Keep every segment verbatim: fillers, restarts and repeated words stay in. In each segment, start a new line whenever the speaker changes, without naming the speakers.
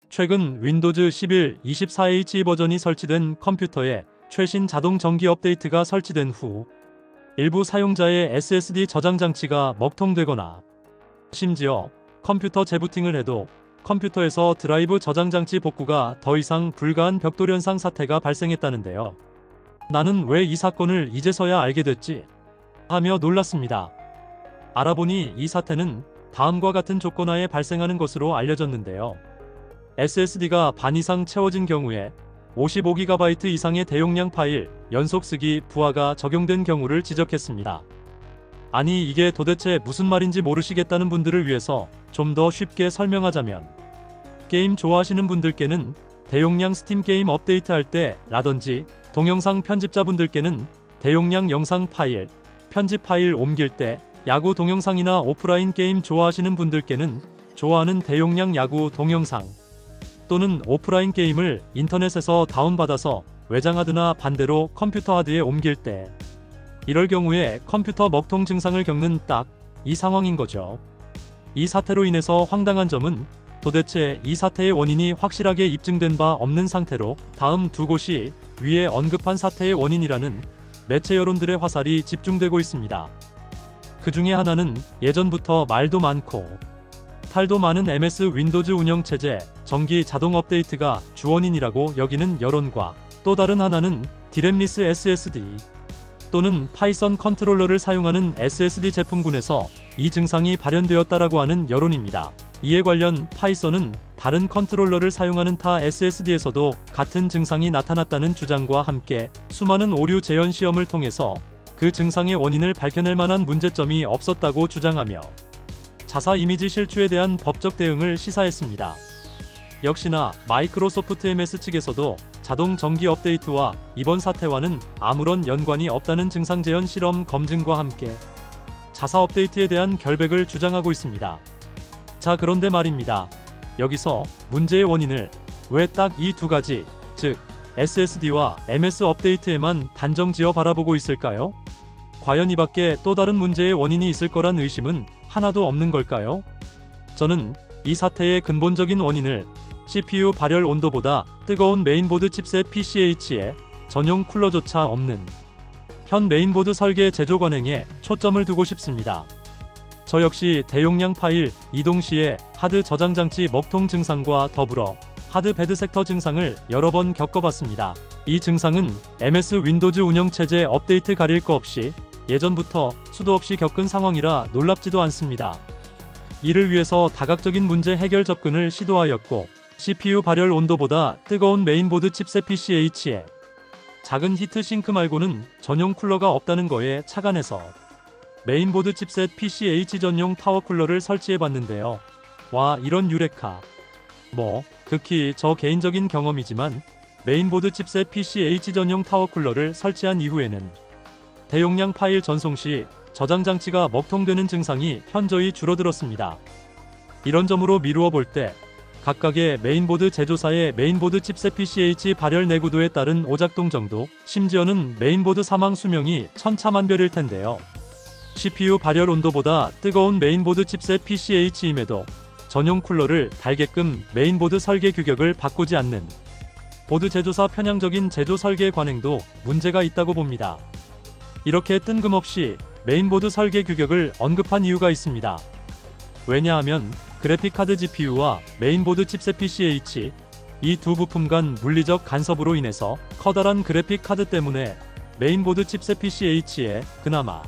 최근 윈도우즈 십일 이십사 에이치 버전이 설치된 컴퓨터에 최신 자동 전기 업데이트가 설치된 후 일부 사용자의 에스에스디 저장 장치가 먹통되거나 심지어 컴퓨터 재부팅을 해도 컴퓨터에서 드라이브 저장 장치 복구가 더 이상 불가한 벽돌 현상 사태가 발생했다는데요. 나는 왜 이 사건을 이제서야 알게 됐지? 하며 놀랐습니다. 알아보니 이 사태는 다음과 같은 조건 하에 발생하는 것으로 알려졌는데요. 에스에스디가 반 이상 채워진 경우에 오십오 기가바이트 이상의 대용량 파일 연속 쓰기 부하가 적용된 경우를 지적했습니다. 아니 이게 도대체 무슨 말인지 모르시겠다는 분들을 위해서 좀 더 쉽게 설명하자면, 게임 좋아하시는 분들께는 대용량 스팀 게임 업데이트할 때 라든지 동영상 편집자분들께는 대용량 영상 파일, 편집 파일 옮길 때, 야구 동영상이나 오프라인 게임 좋아하시는 분들께는 좋아하는 대용량 야구 동영상 또는 오프라인 게임을 인터넷에서 다운받아서 외장하드나 반대로 컴퓨터 하드에 옮길 때, 이럴 경우에 컴퓨터 먹통 증상을 겪는 딱 이 상황인 거죠. 이 사태로 인해서 황당한 점은 도대체 이 사태의 원인이 확실하게 입증된 바 없는 상태로 다음 두 곳이 위에 언급한 사태의 원인이라는 매체 여론들의 화살이 집중되고 있습니다. 그 중에 하나는 예전부터 말도 많고 탈도 많은 엠에스 윈도우즈 운영체제 정기 자동 업데이트가 주원인이라고 여기는 여론과, 또 다른 하나는 디램리스 에스에스디 또는 파이썬 컨트롤러를 사용하는 에스에스디 제품군에서 이 증상이 발현되었다라고 하는 여론입니다. 이에 관련 파이썬은 다른 컨트롤러를 사용하는 타 에스에스디에서도 같은 증상이 나타났다는 주장과 함께 수많은 오류 재현 시험을 통해서 그 증상의 원인을 밝혀낼 만한 문제점이 없었다고 주장하며 자사 이미지 실추에 대한 법적 대응을 시사했습니다. 역시나 마이크로소프트 엠에스 측에서도 자동 전기 업데이트와 이번 사태와는 아무런 연관이 없다는 증상 재현 실험 검증과 함께 자사 업데이트에 대한 결백을 주장하고 있습니다. 자, 그런데 말입니다. 여기서 문제의 원인을 왜 딱 이 두 가지, 즉 에스에스디와 엠에스 업데이트에만 단정 지어 바라보고 있을까요? 과연 이 밖에 또 다른 문제의 원인이 있을 거란 의심은 하나도 없는 걸까요? 저는 이 사태의 근본적인 원인을 씨피유 발열 온도보다 뜨거운 메인보드 칩셋 피씨에이치에 전용 쿨러조차 없는 현 메인보드 설계 제조 관행에 초점을 두고 싶습니다. 저 역시 대용량 파일 이동 시에 하드 저장 장치 먹통 증상과 더불어 하드 베드 섹터 증상을 여러 번 겪어봤습니다. 이 증상은 엠에스 윈도우즈 운영체제 업데이트 가릴 거 없이 예전부터 수도 없이 겪은 상황이라 놀랍지도 않습니다. 이를 위해서 다각적인 문제 해결 접근을 시도하였고, 씨피유 발열 온도보다 뜨거운 메인보드 칩셋 피씨에이치에 작은 히트싱크 말고는 전용 쿨러가 없다는 거에 착안해서 메인보드 칩셋 피씨에이치 전용 타워 쿨러를 설치해봤는데요. 와, 이런 유레카. 뭐 극히 저 개인적인 경험이지만 메인보드 칩셋 피씨에이치 전용 타워 쿨러를 설치한 이후에는 대용량 파일 전송 시 저장 장치가 먹통되는 증상이 현저히 줄어들었습니다. 이런 점으로 미루어 볼 때 각각의 메인보드 제조사의 메인보드 칩셋 피씨에이치 발열 내구도에 따른 오작동 정도, 심지어는 메인보드 사망 수명이 천차만별일 텐데요. 씨피유 발열 온도보다 뜨거운 메인보드 칩셋 피씨에이치임에도 전용 쿨러를 달게끔 메인보드 설계 규격을 바꾸지 않는 보드 제조사 편향적인 제조 설계 관행도 문제가 있다고 봅니다. 이렇게 뜬금없이 메인보드 설계 규격을 언급한 이유가 있습니다. 왜냐하면 그래픽카드 지피유와 메인보드 칩셋 피씨에이치 이 두 부품 간 물리적 간섭으로 인해서 커다란 그래픽카드 때문에 메인보드 칩셋 피씨에이치에 그나마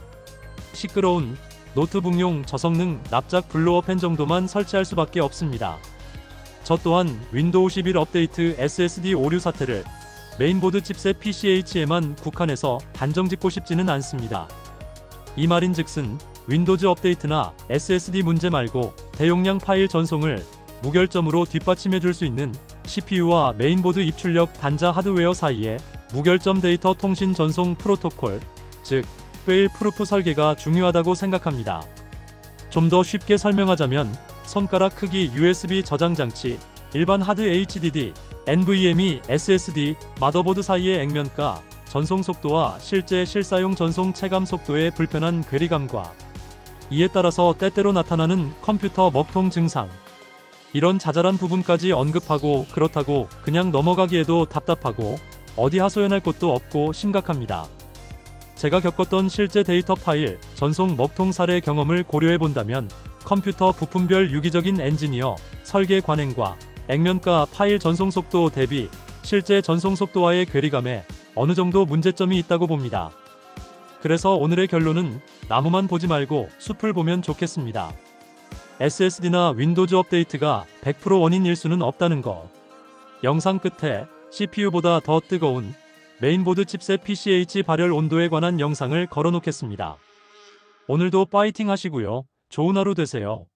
시끄러운 노트북용 저성능 납작 블로어 팬 정도만 설치할 수밖에 없습니다. 저 또한 윈도우 십일 업데이트 에스에스디 오류 사태를 메인보드 칩셋 피씨에이치에만 국한해서 단정짓고 싶지는 않습니다. 이 말인즉슨 윈도우즈 업데이트나 에스에스디 문제 말고 대용량 파일 전송을 무결점으로 뒷받침해 줄 수 있는 씨피유와 메인보드 입출력 단자 하드웨어 사이에 무결점 데이터 통신 전송 프로토콜, 즉 페일 프루프 설계가 중요하다고 생각합니다. 좀 더 쉽게 설명하자면 손가락 크기 유에스비 저장 장치, 일반 하드 에이치디디, 엔브이엠이 에스에스디, 마더보드 사이의 액면가, 전송 속도와 실제 실사용 전송 체감 속도의 불편한 괴리감과 이에 따라서 때때로 나타나는 컴퓨터 먹통 증상, 이런 자잘한 부분까지 언급하고 그렇다고 그냥 넘어가기에도 답답하고 어디 하소연할 곳도 없고 심각합니다. 제가 겪었던 실제 데이터 파일 전송 먹통 사례 경험을 고려해 본다면 컴퓨터 부품별 유기적인 엔지니어 설계 관행과 액면가 파일 전송 속도 대비 실제 전송 속도와의 괴리감에 어느 정도 문제점이 있다고 봅니다. 그래서 오늘의 결론은 나무만 보지 말고 숲을 보면 좋겠습니다. 에스에스디나 윈도우즈 업데이트가 백 퍼센트 원인일 수는 없다는 거. 영상 끝에 씨피유보다 더 뜨거운 메인보드 칩셋 피씨에이치 발열 온도에 관한 영상을 걸어 놓겠습니다. 오늘도 파이팅 하시고요. 좋은 하루 되세요.